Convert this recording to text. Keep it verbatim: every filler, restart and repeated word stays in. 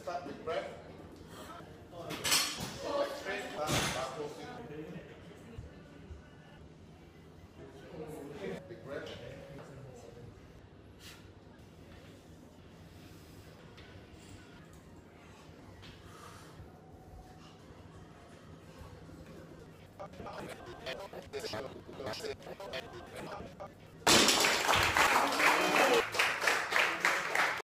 start with breath. Leg straight, back, back posting. Big breath.